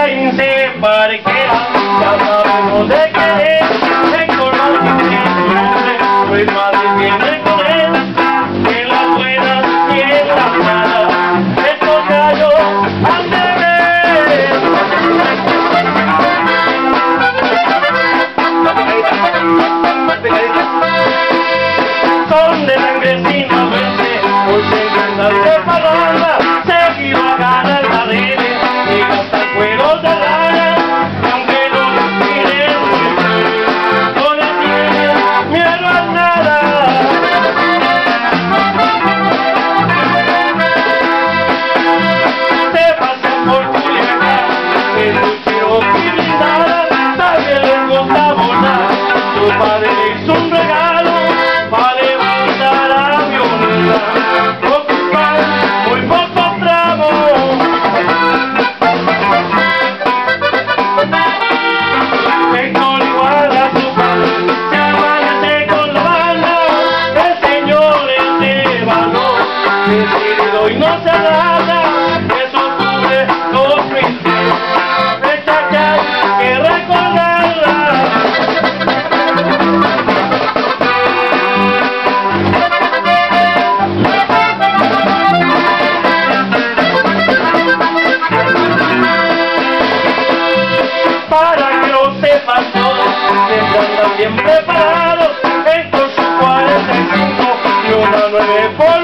15 parejeras, ya sabemos de qué es, en Colombia pues madre viene con él, en las buenas y en las malas, estos gallos han de ver. Son de sangre sinaloense, hoy se encuentran de parranda, seguido a ganar la red y gastar cueros de lana, y aunque no los miren, no le tienen miedo a nada. Se pasan por Culiacán, en lucheros y blindadas, también les gusta volar, su padre le hizo un regalo para levantar avioneta, ocupan muy pocos tramos. Héctor igual a su padre, se amanece con la banda, el señor es de valor, decidido y no se agrada, eso cubre 2010, fecha que hay que recordarla. Para que lo sepan todos, siempre andan bien preparados, en con su 45 y una 9 por